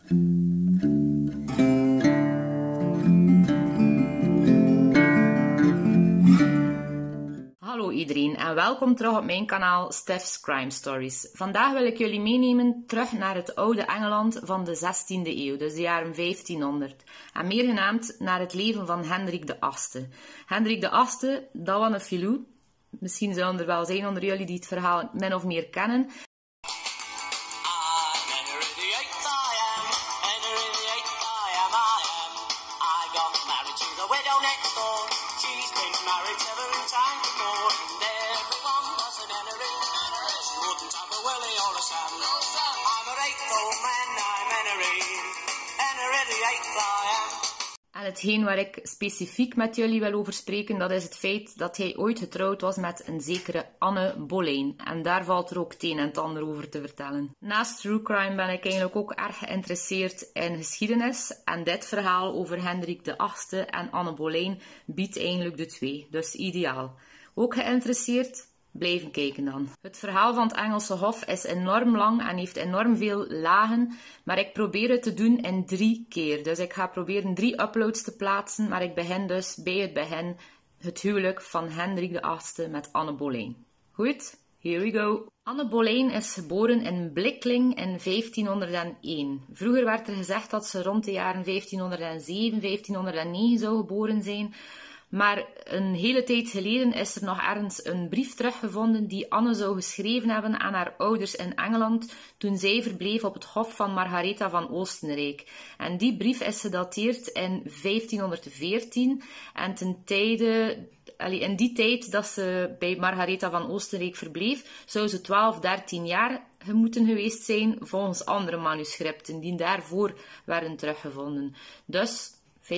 Hallo iedereen en welkom terug op mijn kanaal Steph's Crime Stories. Vandaag wil ik jullie meenemen terug naar het oude Engeland van de 16e eeuw, dus de jaren 1500. En meer genaamd naar het leven van Hendrik de VIII. Hendrik de VIII, dat was een filou. Misschien zullen er wel zijn onder jullie die het verhaal min of meer kennen. En hetgeen waar ik specifiek met jullie wil over spreken, dat is het feit dat hij ooit getrouwd was met een zekere Anne Boleyn. En daar valt er ook het een en het ander over te vertellen. Naast true crime ben ik eigenlijk ook erg geïnteresseerd in geschiedenis. En dit verhaal over Hendrik de VIII en Anne Boleyn biedt eigenlijk de twee. Dus ideaal. Ook geïnteresseerd? Blijven kijken dan. Het verhaal van het Engelse Hof is enorm lang en heeft enorm veel lagen, maar ik probeer het te doen in 3 keer. Dus ik ga proberen 3 uploads te plaatsen, maar ik begin dus bij het begin het huwelijk van Hendrik de VIII met Anne Boleyn. Goed, here we go. Anne Boleyn is geboren in Blickling in 1501. Vroeger werd er gezegd dat ze rond de jaren 1507, 1509 zou geboren zijn. Maar een hele tijd geleden is er nog ergens een brief teruggevonden die Anne zou geschreven hebben aan haar ouders in Engeland toen zij verbleef op het hof van Margaretha van Oostenrijk. En die brief is gedateerd in 1514 en in die tijd dat ze bij Margaretha van Oostenrijk verbleef, zou ze 12, 13 jaar moeten geweest zijn volgens andere manuscripten die daarvoor werden teruggevonden. Dus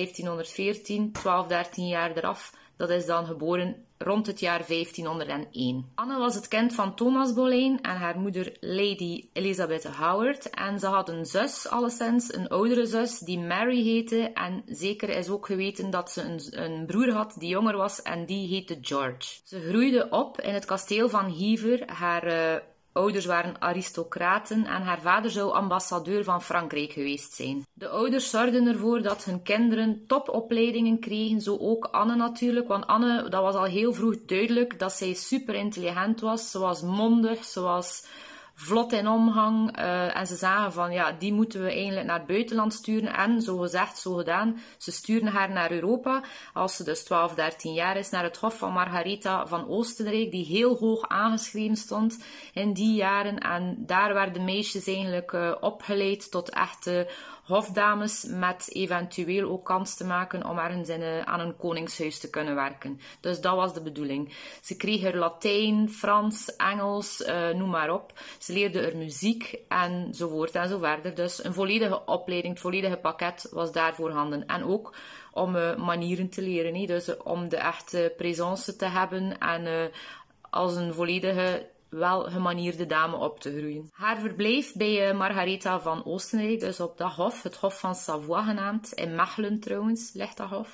1514, 12, 13 jaar eraf, dat is dan geboren rond het jaar 1501. Anne was het kind van Thomas Boleyn en haar moeder Lady Elizabeth Howard. En ze had een zus, alleszins, een oudere zus, die Mary heette. En zeker is ook geweten dat ze een broer had die jonger was en die heette George. Ze groeide op in het kasteel van Hever. Haar ouders waren aristocraten en haar vader zou ambassadeur van Frankrijk geweest zijn. De ouders zorgden ervoor dat hun kinderen topopleidingen kregen, zo ook Anne natuurlijk, want Anne, dat was al heel vroeg duidelijk dat zij super intelligent was. Ze was mondig, ze was vlot in omgang en ze zagen van ja, die moeten we eigenlijk naar het buitenland sturen en zo gezegd, zo gedaan. Ze sturen haar naar Europa, als ze dus 12, 13 jaar is, naar het hof van Margaretha van Oostenrijk, die heel hoog aangeschreven stond in die jaren. En daar werden meisjes eigenlijk opgeleid tot echte hofdames met eventueel ook kans te maken om ergens aan een koningshuis te kunnen werken. Dus dat was de bedoeling. Ze kreeg er Latijn, Frans, Engels, noem maar op. Ze leerde er muziek enzovoort en zo verder. Dus een volledige opleiding, het volledige pakket was daar voorhanden. En ook om manieren te leren. Dus om de echte présence te hebben en als een volledige wel gemanierde dame op te groeien. Haar verblijf bij Margaretha van Oostenrijk, dus op dat hof, het Hof van Savoie genaamd, in Mechelen trouwens, ligt dat hof.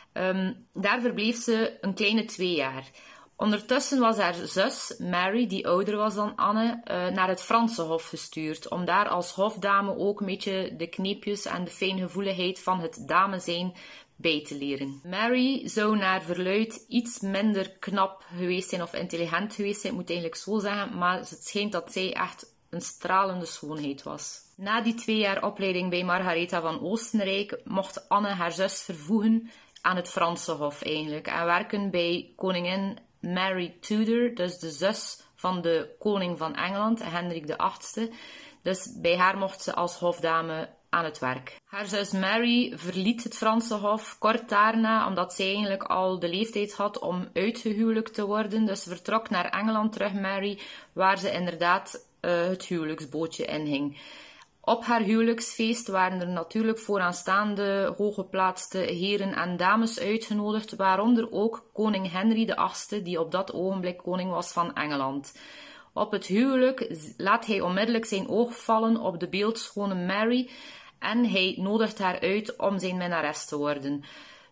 Daar verbleef ze een kleine 2 jaar. Ondertussen was haar zus, Mary, die ouder was dan Anne, naar het Franse hof gestuurd, om daar als hofdame ook een beetje de kneepjes en de fijngevoeligheid van het dame zijn bij te leren. Mary zou naar verluidt iets minder knap geweest zijn of intelligent geweest zijn, ik moet eigenlijk zo zeggen, maar het schijnt dat zij echt een stralende schoonheid was. Na die 2 jaar opleiding bij Margaretha van Oostenrijk mocht Anne haar zus vervoegen aan het Franse hof eigenlijk en werken bij koningin Mary Tudor, dus de zus van de koning van Engeland, Hendrik de VIII. Dus bij haar mocht ze als hofdame aan het werk. Haar zus Mary verliet het Franse hof kort daarna, omdat zij eigenlijk al de leeftijd had om uitgehuwelijkt te worden. Dus ze vertrok naar Engeland terug, Mary, waar ze inderdaad het huwelijksbootje inging. Op haar huwelijksfeest waren er natuurlijk vooraanstaande hooggeplaatste heren en dames uitgenodigd, waaronder ook koning Henry VIII, die op dat ogenblik koning was van Engeland. Op het huwelijk laat hij onmiddellijk zijn oog vallen op de beeldschone Mary en hij nodigt haar uit om zijn minnares te worden.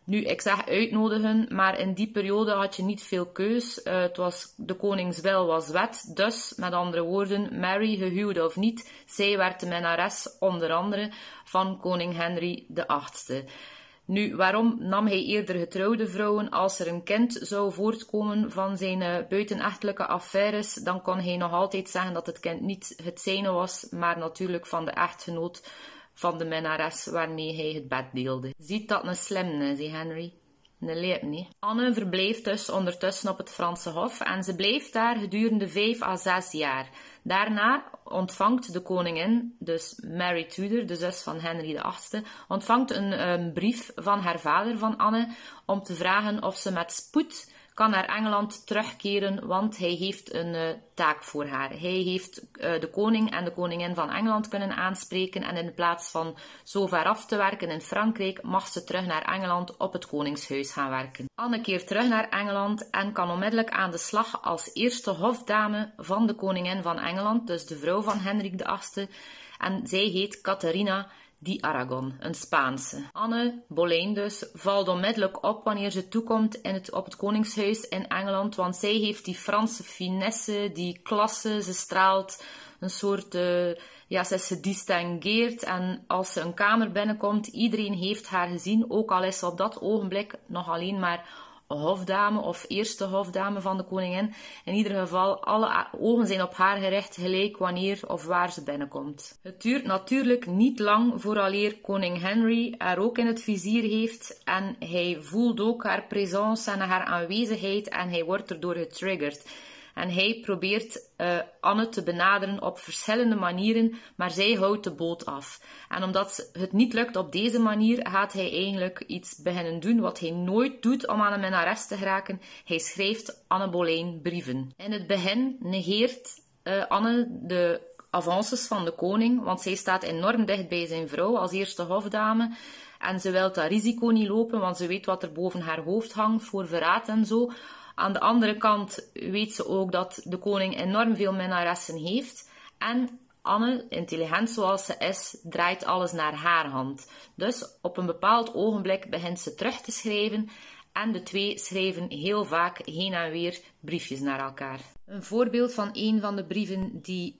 Nu, ik zeg uitnodigen, maar in die periode had je niet veel keus. De koningswil was wet, dus met andere woorden, Mary, gehuwd of niet, zij werd de minnares onder andere van koning Henry VIII. Nu, waarom nam hij eerder getrouwde vrouwen? Als er een kind zou voortkomen van zijn buitenechtelijke affaires, dan kon hij nog altijd zeggen dat het kind niet het zijne was, maar natuurlijk van de echtgenoot van de minnares waarmee hij het bed deelde. Ziet dat een slim, zei Henry. Een leep niet. Anne verbleef dus ondertussen op het Franse Hof en ze bleef daar gedurende 5 à 6 jaar. Daarna ontvangt de koningin, dus Mary Tudor, de zus van Henry VIII, ontvangt een brief van haar vader, van Anne, om te vragen of ze met spoed kan naar Engeland terugkeren, want hij heeft een taak voor haar. Hij heeft de koning en de koningin van Engeland kunnen aanspreken en in plaats van zo ver af te werken in Frankrijk, mag ze terug naar Engeland op het koningshuis gaan werken. Anne keert terug naar Engeland en kan onmiddellijk aan de slag als eerste hofdame van de koningin van Engeland, dus de vrouw van Henry VIII, en zij heet Catharina di Aragon, een Spaanse. Anne Boleyn dus valt onmiddellijk op wanneer ze toekomt op het koningshuis in Engeland, want zij heeft die Franse finesse, die klasse, ze straalt een soort, ze is gedistingueerd en als ze een kamer binnenkomt, iedereen heeft haar gezien, ook al is ze op dat ogenblik nog alleen maar hofdame of eerste hofdame van de koningin. In ieder geval, alle ogen zijn op haar gericht, gelijk wanneer of waar ze binnenkomt. Het duurt natuurlijk niet lang vooraleer koning Henry haar ook in het vizier heeft en hij voelt ook haar présence en haar aanwezigheid en hij wordt erdoor getriggerd. En hij probeert Anne te benaderen op verschillende manieren, maar zij houdt de boot af. En omdat het niet lukt op deze manier, gaat hij eigenlijk iets beginnen doen wat hij nooit doet om aan een minnares te geraken. Hij schrijft Anne Boleyn brieven. In het begin negeert Anne de avances van de koning, want zij staat enorm dicht bij zijn vrouw als eerste hofdame. En ze wil dat risico niet lopen, want ze weet wat er boven haar hoofd hangt voor verraad en zo. Aan de andere kant weet ze ook dat de koning enorm veel minnaressen heeft. En Anne, intelligent zoals ze is, draait alles naar haar hand. Dus op een bepaald ogenblik begint ze terug te schrijven. En de twee schrijven heel vaak heen en weer briefjes naar elkaar. Een voorbeeld van een van de brieven die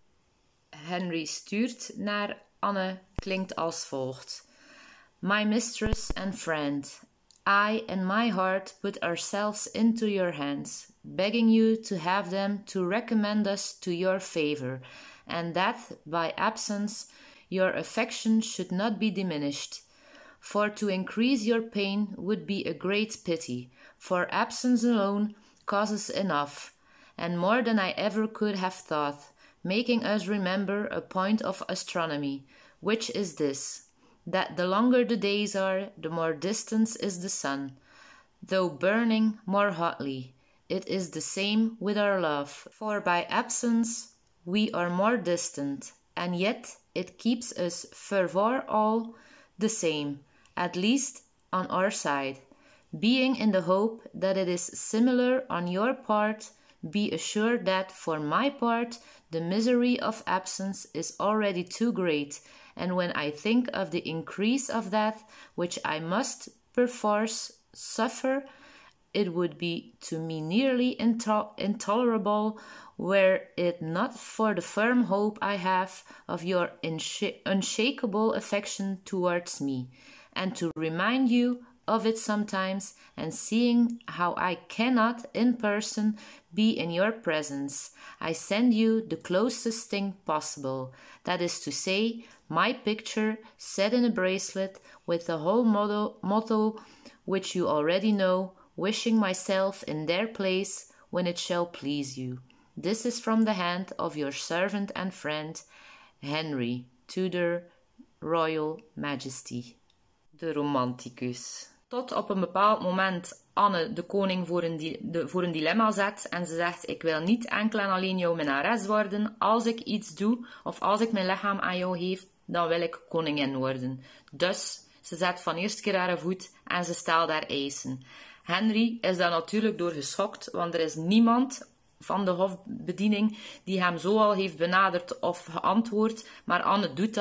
Henry stuurt naar Anne klinkt als volgt. My mistress and friend, I and my heart put ourselves into your hands, begging you to have them to recommend us to your favor, and that, by absence, your affection should not be diminished. For to increase your pain would be a great pity, for absence alone causes enough, and more than I ever could have thought, making us remember a point of astronomy, which is this, that the longer the days are, the more distant is the sun, though burning more hotly. It is the same with our love, for by absence we are more distant, and yet it keeps us fervor all the same, at least on our side. Being in the hope that it is similar on your part, be assured that for my part the misery of absence is already too great, and when I think of the increase of that which I must perforce suffer, it would be to me nearly intolerable were it not for the firm hope I have of your unshakable affection towards me, and to remind you of it sometimes, and seeing how I cannot in person be in your presence, I send you the closest thing possible, that is to say, my picture set in a bracelet with the whole motto which you already know, wishing myself in their place when it shall please you. This is from the hand of your servant and friend, Henry Tudor, Royal Majesty. De romanticus. Tot op een bepaald moment Anne de koning voor een dilemma zet en ze zegt, ik wil niet enkel en alleen jouw minnares worden, als ik iets doe of als ik mijn lichaam aan jou geef, dan wil ik koningin worden. Dus ze zet van eerste keer haar voet en ze stelt haar eisen. Henry is daar natuurlijk door geschokt, want er is niemand van de hofbediening die hem zo al heeft benaderd of geantwoord, maar Anne doet dat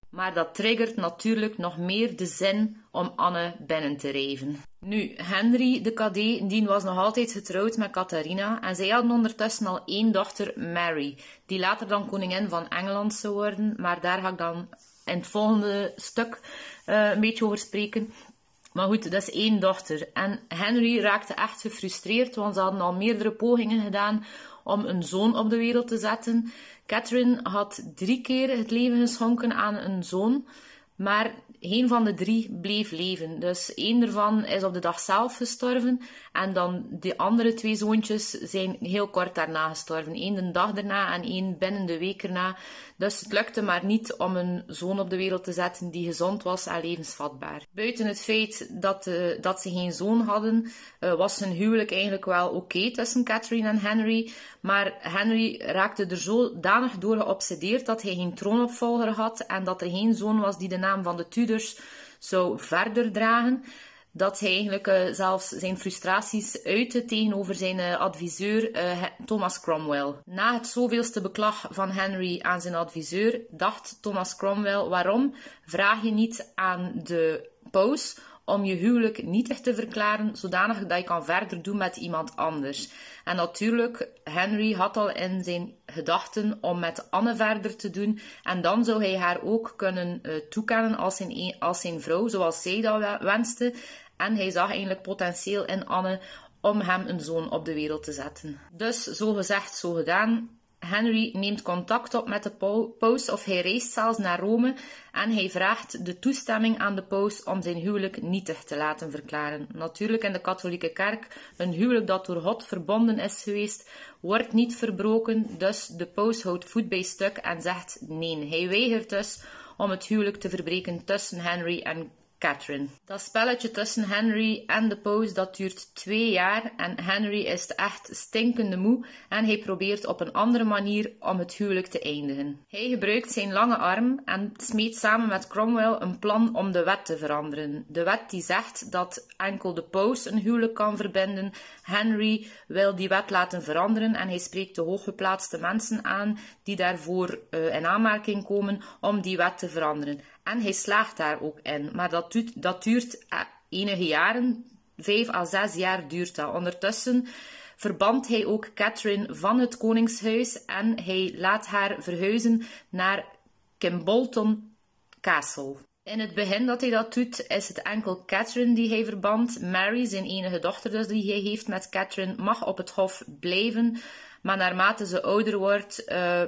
Maar dat triggert natuurlijk nog meer de zin om Anne binnen te rijven. Nu, Henry, de cadet, die was nog altijd getrouwd met Catharina en zij hadden ondertussen al 1 dochter, Mary, die later dan koningin van Engeland zou worden, maar daar ga ik dan in het volgende stuk een beetje over spreken. Maar goed, dat is 1 dochter. En Henry raakte echt gefrustreerd, want ze hadden al meerdere pogingen gedaan om een zoon op de wereld te zetten. Catherine had 3 keer het leven geschonken aan een zoon, maar geen van de 3 bleef leven. Dus 1 ervan is op de dag zelf gestorven en dan de andere 2 zoontjes zijn heel kort daarna gestorven. 1 de dag daarna en 1 binnen de week erna. Dus het lukte maar niet om een zoon op de wereld te zetten die gezond was en levensvatbaar. Buiten het feit dat ze geen zoon hadden, was hun huwelijk eigenlijk wel oké tussen Catherine en Henry. Maar Henry raakte er zodanig door geobsedeerd dat hij geen troonopvolger had en dat er geen zoon was die de naam van de Tudors zou verder dragen, dat hij eigenlijk zelfs zijn frustraties uitte tegenover zijn adviseur Thomas Cromwell. Na het zoveelste beklag van Henry aan zijn adviseur, dacht Thomas Cromwell: waarom vraag je niet aan de paus om je huwelijk nietig te verklaren, zodanig dat je kan verder doen met iemand anders. En natuurlijk, Henry had al in zijn gedachten om met Anne verder te doen, en dan zou hij haar ook kunnen toekennen als zijn vrouw, zoals zij dat wenste. En hij zag eigenlijk potentieel in Anne om hem een zoon op de wereld te zetten. Dus, zo gezegd, zo gedaan. Henry neemt contact op met de paus, of hij reist zelfs naar Rome, en hij vraagt de toestemming aan de paus om zijn huwelijk nietig te laten verklaren. Natuurlijk, in de katholieke kerk, een huwelijk dat door God verbonden is geweest, wordt niet verbroken, dus de paus houdt voet bij stuk en zegt nee. Hij weigert dus om het huwelijk te verbreken tussen Henry en Catherine. Dat spelletje tussen Henry en de paus, dat duurt 2 jaar en Henry is echt stinkende moe en hij probeert op een andere manier om het huwelijk te eindigen. Hij gebruikt zijn lange arm en smeet samen met Cromwell een plan om de wet te veranderen. De wet die zegt dat enkel de paus een huwelijk kan verbinden. Henry wil die wet laten veranderen en hij spreekt de hooggeplaatste mensen aan die daarvoor in aanmerking komen om die wet te veranderen. En hij slaagt daar ook in. Maar dat duurt enige jaren, 5 à 6 jaar duurt dat. Ondertussen verbant hij ook Catherine van het koningshuis en hij laat haar verhuizen naar Kimbolton Castle. In het begin dat hij dat doet, is het enkel Catherine die hij verbant. Mary, zijn enige dochter dus die hij heeft met Catherine, mag op het hof blijven. Maar naarmate ze ouder wordt,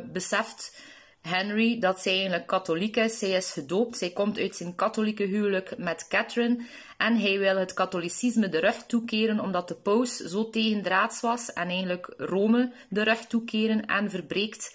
beseft Henry dat zij eigenlijk katholiek is. Zij is gedoopt. Zij komt uit zijn katholieke huwelijk met Catherine. En hij wil het katholicisme de rug toekeren omdat de paus zo tegendraads was. En eigenlijk Rome de rug toekeren en verbreekt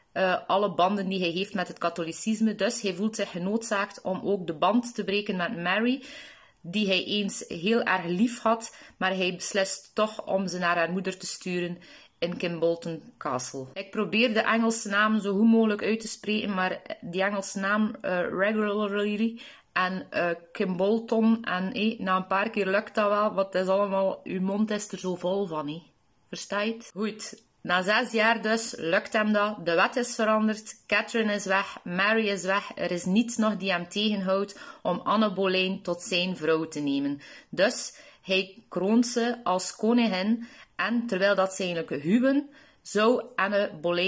alle banden die hij heeft met het katholicisme. Dus hij voelt zich genoodzaakt om ook de band te breken met Mary, die hij eens heel erg lief had. Maar hij beslist toch om ze naar haar moeder te sturen in Kimbolton Castle. Ik probeer de Engelse naam zo goed mogelijk uit te spreken, maar die Engelse naam regularly en Kimbolton en na een paar keer lukt dat wel, want het is allemaal, uw mond is er zo vol van. Versta je het? Goed. Na 6 jaar dus lukt hem dat. De wet is veranderd. Catherine is weg. Mary is weg. Er is niets nog die hem tegenhoudt om Anne Boleyn tot zijn vrouw te nemen. Dus hij kroont ze als koningin. En terwijl dat ze eigenlijk huwen, zou Anne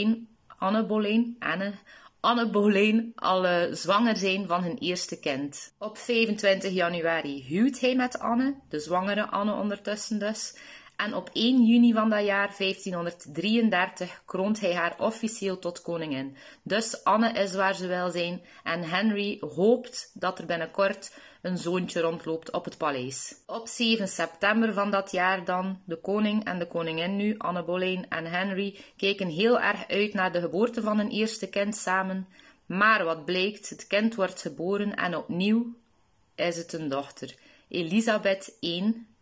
Boleyn al zwanger zijn van hun eerste kind. Op 25 januari huwt hij met Anne, de zwangere Anne ondertussen dus. En op 1 juni van dat jaar, 1533, kroont hij haar officieel tot koningin. Dus Anne is waar ze wil zijn en Henry hoopt dat er binnenkort een zoontje rondloopt op het paleis. Op 7 september van dat jaar dan, de koning en de koningin nu, Anne Boleyn en Henry, keken heel erg uit naar de geboorte van hun eerste kind samen. Maar wat blijkt, het kind wordt geboren en opnieuw is het een dochter. Elisabeth I,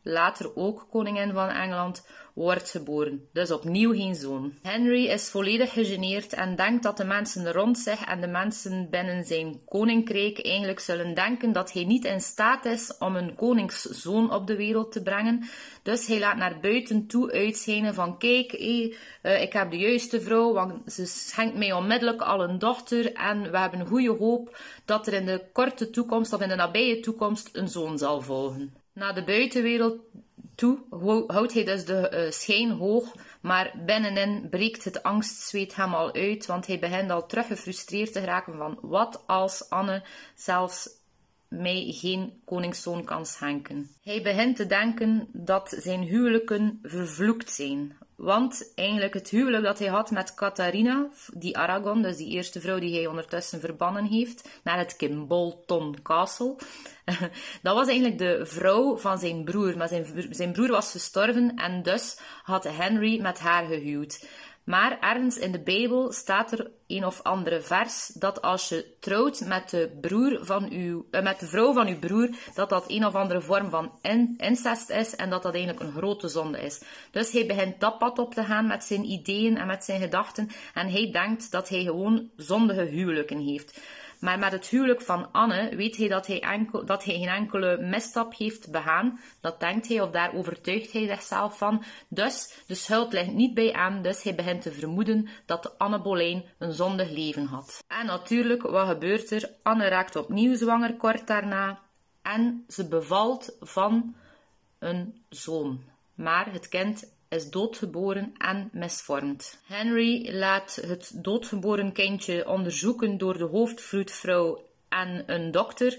later ook koningin van Engeland, wordt geboren. Dus opnieuw geen zoon. Henry is volledig gegeneerd en denkt dat de mensen rond zich en de mensen binnen zijn koninkrijk eigenlijk zullen denken dat hij niet in staat is om een koningszoon op de wereld te brengen. Dus hij laat naar buiten toe uitschijnen van kijk, ik heb de juiste vrouw, want ze schenkt mij onmiddellijk al een dochter en we hebben goede hoop dat er in de korte toekomst of in de nabije toekomst een zoon zal volgen. Naar de buitenwereld toe houdt hij dus de schijn hoog, maar binnenin breekt het angstzweet hem al uit, want hij begint al terug gefrustreerd te geraken van wat als Anne zelfs mij geen koningszoon kan schenken. Hij begint te denken dat zijn huwelijken vervloekt zijn. Want eigenlijk het huwelijk dat hij had met Catharina, die Aragon, dus die eerste vrouw die hij ondertussen verbannen heeft, naar het Kimbolton Castle, dat was eigenlijk de vrouw van zijn broer. Maar zijn broer was gestorven en dus had Henry met haar gehuwd. Maar ergens in de Bijbel staat er een of andere vers dat als je trouwt met de vrouw van uw broer, dat een of andere vorm van incest is en dat eigenlijk een grote zonde is. Dus hij begint dat pad op te gaan met zijn ideeën en met zijn gedachten en hij denkt dat hij gewoon zondige huwelijken heeft. Maar met het huwelijk van Anne weet hij dat hij geen enkele misstap heeft begaan. Dat denkt hij of daar overtuigt hij zichzelf van. Dus de schuld ligt niet bij hem, dus hij begint te vermoeden dat Anne Boleyn een zondig leven had. En natuurlijk, wat gebeurt er? Anne raakt opnieuw zwanger kort daarna en ze bevalt van een zoon. Maar het kind is doodgeboren en misvormd. Henry laat het doodgeboren kindje onderzoeken door de hoofdvloedvrouw en een dokter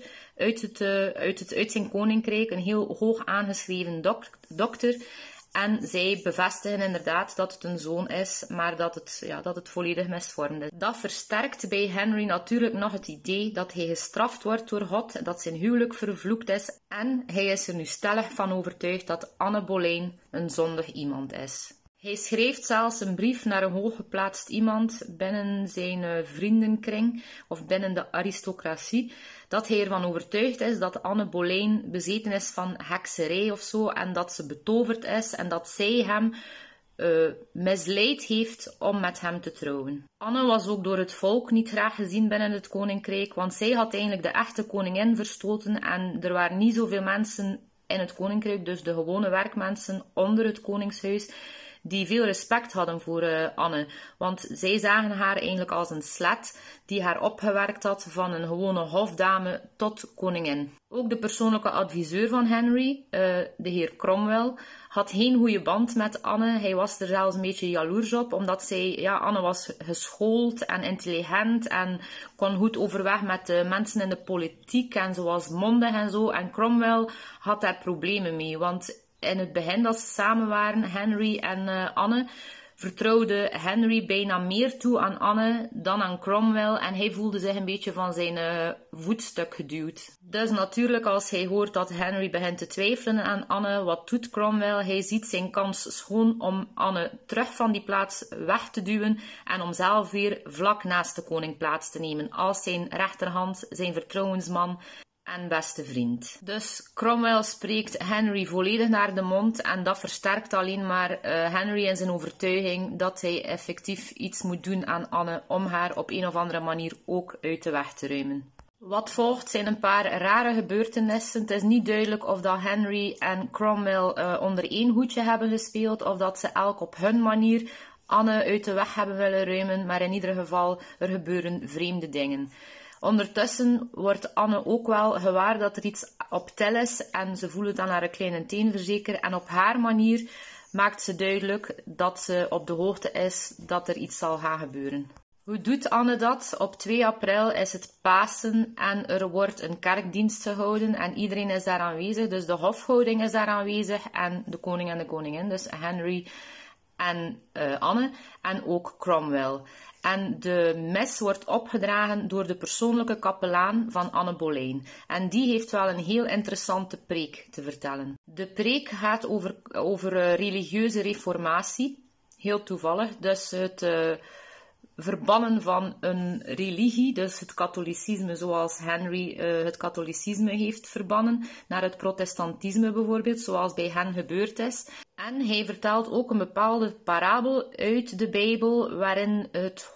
uit zijn koninkrijk, een heel hoog aangeschreven dokter. En zij bevestigen inderdaad dat het een zoon is, maar dat het volledig misvormd is. Dat versterkt bij Henry natuurlijk nog het idee dat hij gestraft wordt door God, dat zijn huwelijk vervloekt is. En hij is er nu stellig van overtuigd dat Anne Boleyn een zondig iemand is. Hij schrijft zelfs een brief naar een hooggeplaatst iemand binnen zijn vriendenkring of binnen de aristocratie, dat hij ervan overtuigd is dat Anne Boleyn bezeten is van hekserij of zo en dat ze betoverd is en dat zij hem misleid heeft om met hem te trouwen. Anne was ook door het volk niet graag gezien binnen het koninkrijk, want zij had eigenlijk de echte koningin verstoten en er waren niet zoveel mensen in het koninkrijk, dus de gewone werkmensen onder het koningshuis, die veel respect hadden voor Anne. Want zij zagen haar eigenlijk als een slet die haar opgewerkt had van een gewone hofdame tot koningin. Ook de persoonlijke adviseur van Henry, de heer Cromwell, had geen goede band met Anne. Hij was er zelfs een beetje jaloers op, omdat Anne was geschoold en intelligent en kon goed overweg met de mensen in de politiek en ze was mondig en zo. En Cromwell had daar problemen mee, want in het begin dat ze samen waren, Henry en Anne, vertrouwde Henry bijna meer toe aan Anne dan aan Cromwell en hij voelde zich een beetje van zijn voetstuk geduwd. Dus natuurlijk als hij hoort dat Henry begint te twijfelen aan Anne, wat doet Cromwell? Hij ziet zijn kans schoon om Anne terug van die plaats weg te duwen en om zelf weer vlak naast de koning plaats te nemen als zijn rechterhand, zijn vertrouwensman en beste vriend. Dus Cromwell spreekt Henry volledig naar de mond en dat versterkt alleen maar Henry in zijn overtuiging dat hij effectief iets moet doen aan Anne om haar op een of andere manier ook uit de weg te ruimen. Wat volgt zijn een paar rare gebeurtenissen. Het is niet duidelijk of dat Henry en Cromwell onder één hoedje hebben gespeeld of dat ze elk op hun manier Anne uit de weg hebben willen ruimen, maar in ieder geval er gebeuren vreemde dingen. Ondertussen wordt Anne ook wel gewaar dat er iets op tel is en ze voelt dan haar kleine teen verzekeren en op haar manier maakt ze duidelijk dat ze op de hoogte is dat er iets zal gaan gebeuren. Hoe doet Anne dat? Op 2 april is het Pasen en er wordt een kerkdienst gehouden en iedereen is daar aanwezig. Dus de hofhouding is daar aanwezig en de koning en de koningin, dus Henry en Anne en ook Cromwell. En de mis wordt opgedragen door de persoonlijke kapelaan van Anne Boleyn. En die heeft wel een heel interessante preek te vertellen. De preek gaat over religieuze reformatie. Heel toevallig. Dus verbannen van een religie, dus het katholicisme zoals Henry het katholicisme heeft verbannen, naar het protestantisme bijvoorbeeld, zoals bij hen gebeurd is. En hij vertelt ook een bepaalde parabel uit de Bijbel, waarin het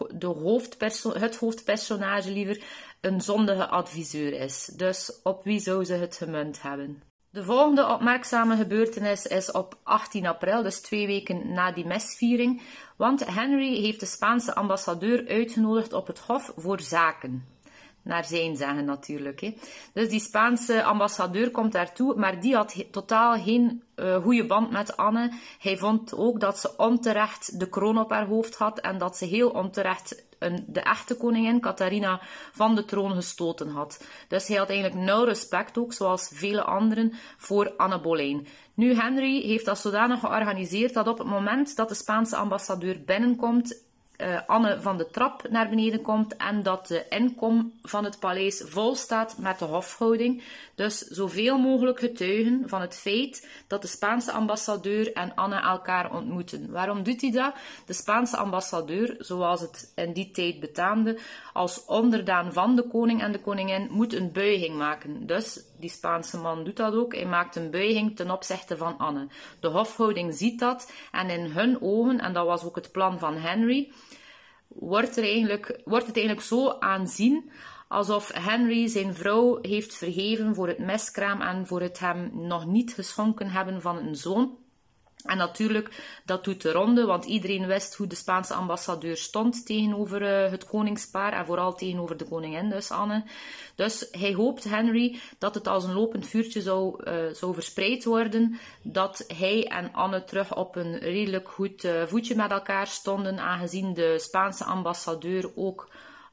hoofdpersonage liever een zondige adviseur is. Dus op wie zou ze het gemunt hebben? De volgende opmerkzame gebeurtenis is op 18 april, dus 2 weken na die misviering, want Henry heeft de Spaanse ambassadeur uitgenodigd op het hof voor zaken. Naar zijn zeggen natuurlijk. Hè. Dus die Spaanse ambassadeur komt daartoe, maar die had totaal geen goede band met Anne. Hij vond ook dat ze onterecht de kroon op haar hoofd had en dat ze heel onterecht de echte koningin, Catharina, van de troon gestoten had. Dus hij had eigenlijk nul respect ook, zoals vele anderen, voor Anne Boleyn. Nu, Henry heeft dat zodanig georganiseerd dat op het moment dat de Spaanse ambassadeur binnenkomt, Anne van de trap naar beneden komt en dat de inkom van het paleis vol staat met de hofhouding. Dus zoveel mogelijk getuigen van het feit dat de Spaanse ambassadeur en Anne elkaar ontmoeten. Waarom doet hij dat? De Spaanse ambassadeur, zoals het in die tijd betaamde, als onderdaan van de koning en de koningin, moet een buiging maken. Dus die Spaanse man doet dat ook. Hij maakt een buiging ten opzichte van Anne. De hofhouding ziet dat en in hun ogen, en dat was ook het plan van Henry, wordt het eigenlijk zo aanzien alsof Henry zijn vrouw heeft vergeven voor het miskraam en voor het hem nog niet geschonken hebben van een zoon. En natuurlijk, dat doet de ronde, want iedereen wist hoe de Spaanse ambassadeur stond tegenover het koningspaar en vooral tegenover de koningin, dus Anne. Dus hij hoopt, Henry, dat het als een lopend vuurtje zou verspreid worden, dat hij en Anne terug op een redelijk goed voetje met elkaar stonden, aangezien de Spaanse ambassadeur ook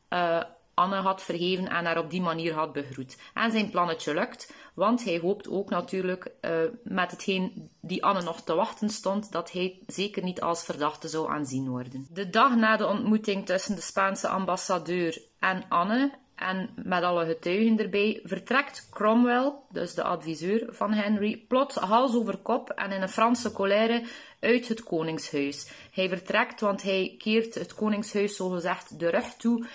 Anne had vergeven en haar op die manier had begroet. En zijn plannetje lukt, want hij hoopt ook natuurlijk met hetgeen die Anne nog te wachten stond, dat hij zeker niet als verdachte zou aanzien worden. De dag na de ontmoeting tussen de Spaanse ambassadeur en Anne, en met alle getuigen erbij, vertrekt Cromwell, dus de adviseur van Henry, plots hals over kop en in een Franse colère uit het koningshuis. Hij vertrekt, want hij keert het koningshuis zogezegd de rug toe,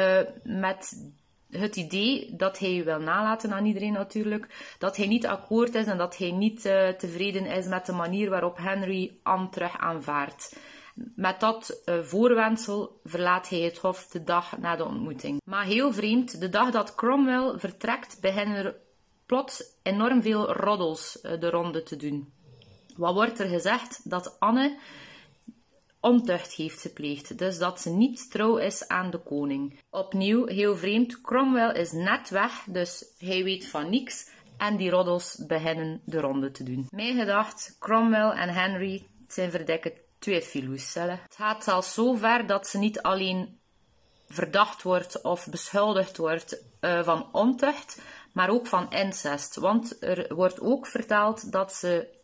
met het idee dat hij wil nalaten aan iedereen natuurlijk, dat hij niet akkoord is en dat hij niet tevreden is met de manier waarop Henry Anne terug aanvaardt. Met dat voorwendsel verlaat hij het hof de dag na de ontmoeting. Maar heel vreemd, de dag dat Cromwell vertrekt, beginnen er plots enorm veel roddels de ronde te doen. Wat wordt er gezegd? Dat Anne ontucht heeft gepleegd, dus dat ze niet trouw is aan de koning. Opnieuw, heel vreemd, Cromwell is net weg, dus hij weet van niks en die roddels beginnen de ronde te doen. Mijn gedacht, Cromwell en Henry zijn verdikken twee filoes. Het gaat zelfs zo ver dat ze niet alleen verdacht wordt of beschuldigd wordt van ontucht, maar ook van incest. Want er wordt ook verteld dat ze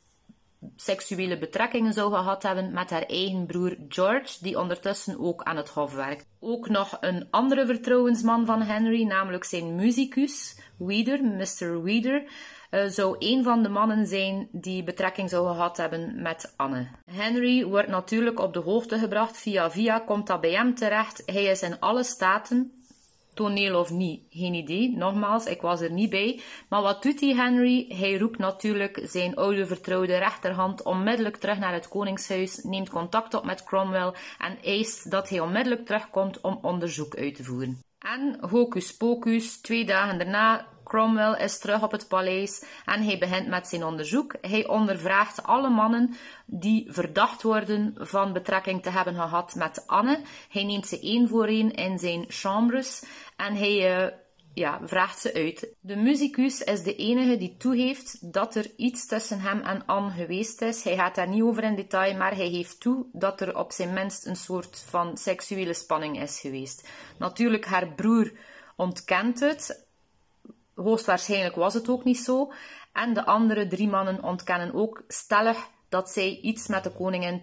seksuele betrekkingen zou gehad hebben met haar eigen broer George, die ondertussen ook aan het hof werkt. Ook nog een andere vertrouwensman van Henry, namelijk zijn musicus, Wieder, Mr. Wieder, zou een van de mannen zijn die betrekking zou gehad hebben met Anne. Henry wordt natuurlijk op de hoogte gebracht, via komt dat bij hem terecht. Hij is in alle staten, toneel of niet, geen idee. Nogmaals, ik was er niet bij. Maar wat doet hij, Henry? Hij roept natuurlijk zijn oude vertrouwde rechterhand onmiddellijk terug naar het koningshuis, neemt contact op met Cromwell en eist dat hij onmiddellijk terugkomt om onderzoek uit te voeren. En hocus pocus, 2 dagen daarna, Cromwell is terug op het paleis en hij begint met zijn onderzoek. Hij ondervraagt alle mannen die verdacht worden van betrekking te hebben gehad met Anne. Hij neemt ze één voor één in zijn chambres en hij vraagt ze uit. De musicus is de enige die toegeeft dat er iets tussen hem en Anne geweest is. Hij gaat daar niet over in detail, maar hij geeft toe dat er op zijn minst een soort van seksuele spanning is geweest. Natuurlijk, haar broer ontkent het. Hoogstwaarschijnlijk was het ook niet zo. En de andere 3 mannen ontkennen ook stellig dat zij iets met de koningin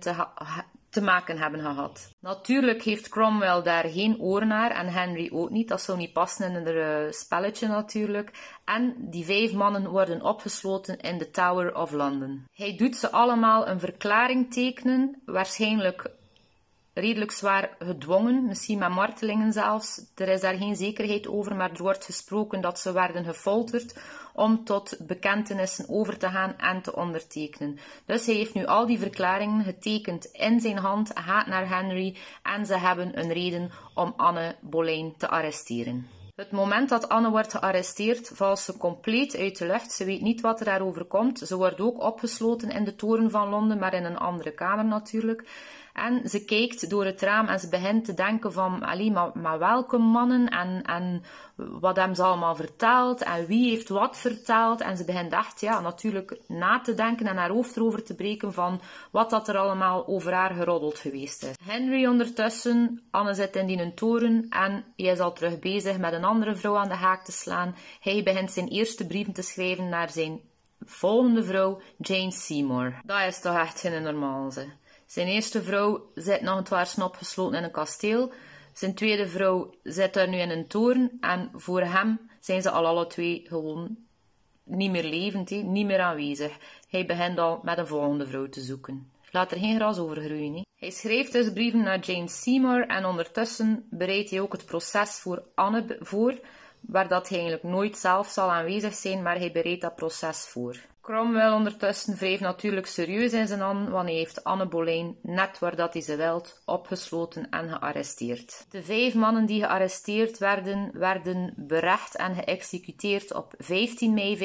te maken hebben gehad. Natuurlijk heeft Cromwell daar geen oor naar en Henry ook niet. Dat zou niet passen in een spelletje natuurlijk. En die 5 mannen worden opgesloten in de Tower of London. Hij doet ze allemaal een verklaring tekenen, waarschijnlijk redelijk zwaar gedwongen, misschien met martelingen zelfs. Er is daar geen zekerheid over, maar er wordt gesproken dat ze werden gefolterd om tot bekentenissen over te gaan en te ondertekenen. Dus hij heeft nu al die verklaringen getekend in zijn hand, gaat naar Henry en ze hebben een reden om Anne Boleyn te arresteren. Het moment dat Anne wordt gearresteerd, valt ze compleet uit de lucht. Ze weet niet wat er daarover komt. Ze wordt ook opgesloten in de toren van Londen, maar in een andere kamer natuurlijk. En ze kijkt door het raam en ze begint te denken van, maar welke mannen en wat hebben ze allemaal verteld en wie heeft wat verteld. En ze begint echt, ja, natuurlijk na te denken en haar hoofd erover te breken van wat dat er allemaal over haar geroddeld geweest is. Henry ondertussen, Anne zit in die toren en hij is al terug bezig met een andere vrouw aan de haak te slaan. Hij begint zijn eerste brieven te schrijven naar zijn volgende vrouw, Jane Seymour. Dat is toch echt geen normaal, ze. Zijn eerste vrouw zit nog een twaars opgesloten in een kasteel. Zijn tweede vrouw zit daar nu in een toren. En voor hem zijn ze alle twee gewoon niet meer levend, niet meer aanwezig. Hij begint al met een volgende vrouw te zoeken. Laat er geen gras over groeien. Hij schrijft dus brieven naar Jane Seymour en ondertussen bereidt hij ook het proces voor Anne voor, waar dat hij eigenlijk nooit zelf zal aanwezig zijn, maar hij bereidt dat proces voor. Cromwell ondertussen wreef natuurlijk serieus in zijn handen, want hij heeft Anne Boleyn, net waar dat hij ze wilt, opgesloten en gearresteerd. De 5 mannen die gearresteerd werden berecht en geëxecuteerd op 15 mei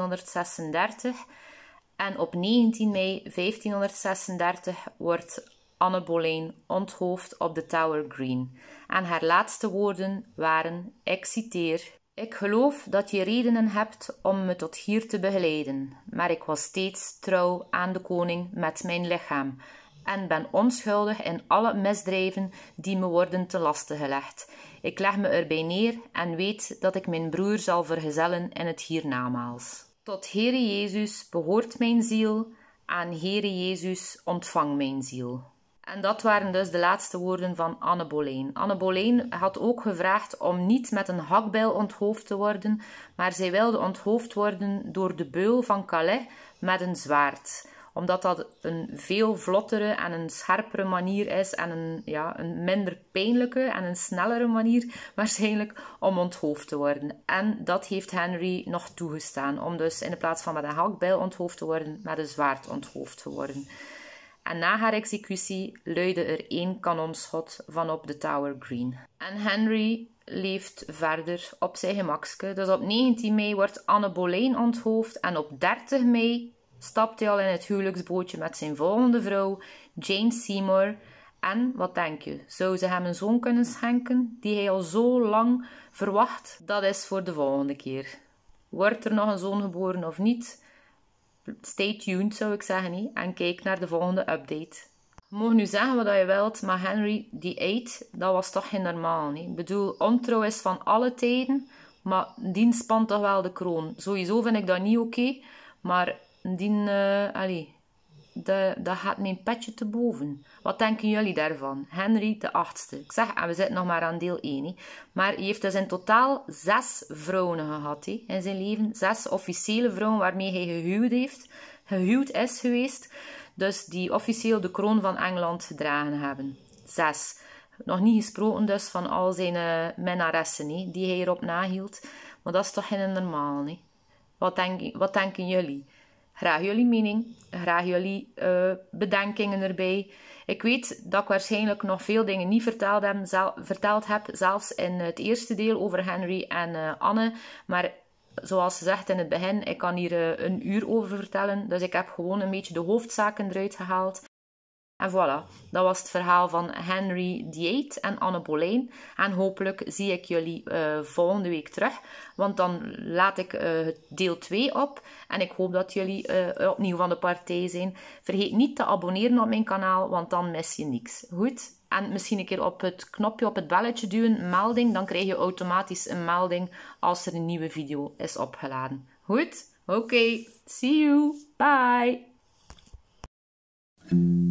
1536 en op 19 mei 1536 wordt Anne Boleyn onthoofd op de Tower Green. En haar laatste woorden waren, ik citeer: ik geloof dat je redenen hebt om me tot hier te begeleiden, maar ik was steeds trouw aan de koning met mijn lichaam en ben onschuldig in alle misdrijven die me worden te laste gelegd. Ik leg me erbij neer en weet dat ik mijn broer zal vergezellen in het hiernamaals. Tot Heere Jezus behoort mijn ziel, aan Heere Jezus ontvang mijn ziel. En dat waren dus de laatste woorden van Anne Boleyn. Anne Boleyn had ook gevraagd om niet met een hakbijl onthoofd te worden, maar zij wilde onthoofd worden door de beul van Calais met een zwaard. Omdat dat een veel vlottere en een scherpere manier is en een minder pijnlijke en een snellere manier waarschijnlijk om onthoofd te worden. En dat heeft Henry nog toegestaan, om dus in de plaats van met een hakbijl onthoofd te worden, met een zwaard onthoofd te worden. En na haar executie luidde er 1 kanonschot van op de Tower Green. En Henry leeft verder op zijn gemakske. Dus op 19 mei wordt Anne Boleyn onthoofd en op 30 mei stapt hij al in het huwelijksbootje met zijn volgende vrouw, Jane Seymour. En, wat denk je, zou ze hem een zoon kunnen schenken die hij al zo lang verwacht? Dat is voor de volgende keer. Wordt er nog een zoon geboren of niet? Stay tuned, zou ik zeggen, en kijk naar de volgende update. Je mag nu zeggen wat je wilt, maar Henry VIII, dat was toch geen normaal. Ik bedoel, ontrouw is van alle tijden, maar die spant toch wel de kroon. Sowieso vind ik dat niet oké, maar dat gaat mijn petje te boven. Wat denken jullie daarvan? Henry VIII. Ik zeg, en we zitten nog maar aan deel 1. Maar hij heeft dus in totaal 6 vrouwen gehad in zijn leven. 6 officiële vrouwen waarmee hij gehuwd is geweest. Dus die officieel de kroon van Engeland gedragen hebben. 6. Nog niet gesproken dus van al zijn minnaressen die hij erop nahield. Maar dat is toch geen normaal. Wat denken jullie? Graag jullie mening, graag jullie bedenkingen erbij. Ik weet dat ik waarschijnlijk nog veel dingen niet verteld heb, zelfs in het eerste deel over Henry en Anne. Maar zoals gezegd in het begin, ik kan hier een uur over vertellen. Dus ik heb gewoon een beetje de hoofdzaken eruit gehaald. En voilà, dat was het verhaal van Henry VIII en Anne Boleyn. En hopelijk zie ik jullie volgende week terug. Want dan laat ik deel 2 op. En ik hoop dat jullie opnieuw van de partij zijn. Vergeet niet te abonneren op mijn kanaal, want dan mis je niks. Goed? En misschien een keer op het knopje, op het belletje duwen, melding. Dan krijg je automatisch een melding als er een nieuwe video is opgeladen. Goed? Oké, see you. Bye.